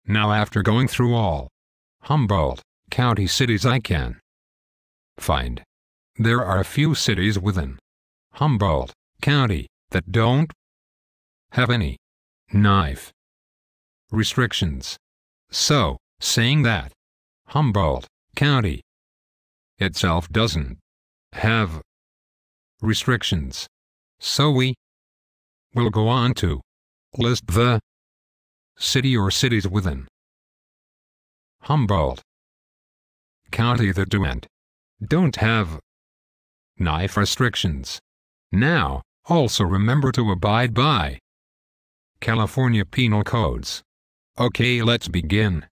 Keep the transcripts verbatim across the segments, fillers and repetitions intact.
Now after going through all Humboldt County cities I can find, there are a few cities within Humboldt County that don't have any knife restrictions. So, saying that Humboldt County itself doesn't have restrictions, so we will go on to list the city or cities within Humboldt County that do and don't have knife restrictions. Now, also remember to abide by California penal codes. Okay, let's begin.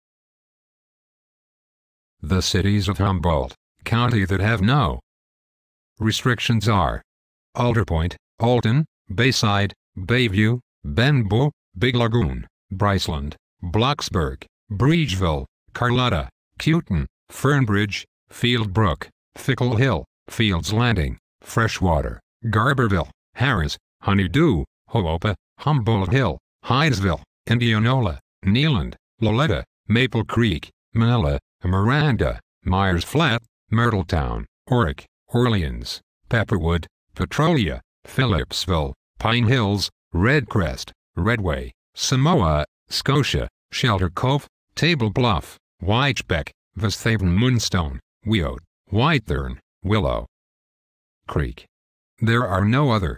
The cities of Humboldt County that have no restrictions are Alder Point, Alton, Bayside, Bayview, Benbow, Big Lagoon, Bryceland, Bloxburg, Bridgeville, Carlotta, Cuton, Fernbridge, Fieldbrook, Fickle Hill, Fields Landing, Freshwater, Garberville, Harris, Honeydew, Hoopa, Humboldt Hill, Hydesville, Indianola, Neeland, Loletta, Maple Creek, Manila, Miranda, Myers Flat, Myrtletown, Oric, Orleans, Pepperwood, Petrolia, Phillipsville, Pine Hills, Redcrest, Redway, Samoa, Scotia, Shelter Cove, Table Bluff, Whitebeck, Vesthaven, Moonstone, Weote, Whitethorn, Willow Creek. There are no other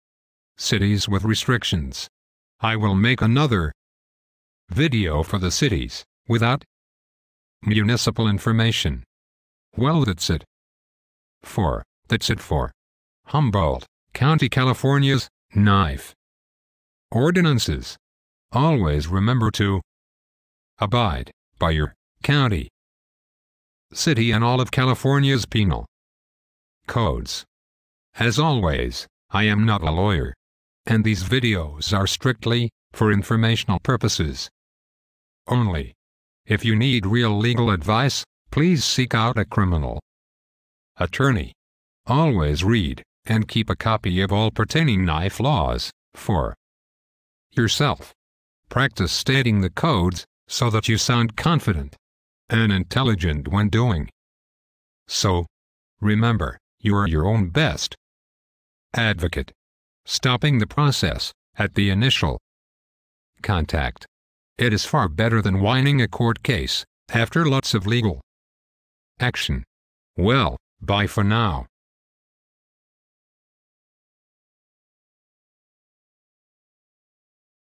cities with restrictions. I will make another video for the cities without municipal information. Well, that's it for that's it for Humboldt County, California's knife ordinances. Always remember to abide by your county, city, and all of California's penal codes. As always, I am not a lawyer, and these videos are strictly for informational purposes only. If you need real legal advice, please seek out a criminal attorney. Always read and keep a copy of all pertaining knife laws for yourself. Practice stating the codes so that you sound confident and intelligent when doing so. Remember, you are your own best advocate. Stopping the process at the initial contact. It is far better than winning a court case after lots of legal action. Well, bye for now.